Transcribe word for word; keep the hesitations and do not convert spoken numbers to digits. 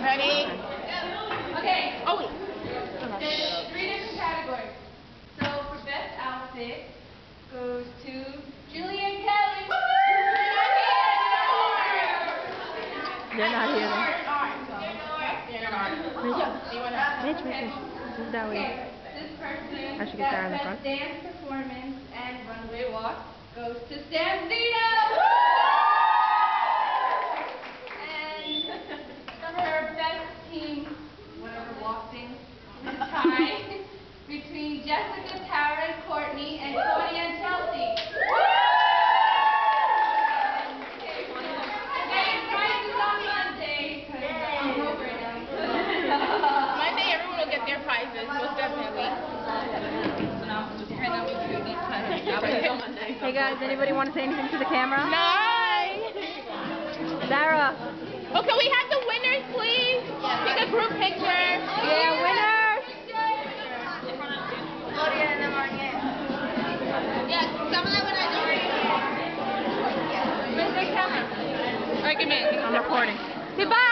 Ready? Okay. Oh, wait. There's three different categories. So for best outfit goes to Julian Kelly. They're not here. Mitch, Mitch, Mitch, Mitch. Move that way. Okay, this person I should get Sarah in the that front. best dance performance and runway walk goes to Stan Zito. And for best team, whatever walk thing, is a tie between Jessica, Tara, and Courtney, and Cody and Chelsea. Okay, prize is on Monday because I'm over it now. Monday, everyone will get their prizes, most definitely. So now, just right now, we can do that. Hey guys, anybody want to say anything to the camera? Nice! Sarah. Oh, can we have the winners, please? Take a group picture. Yeah, winners. Yes, someone like when I do it. Where's the camera? All right, give me. I'm recording. Say bye.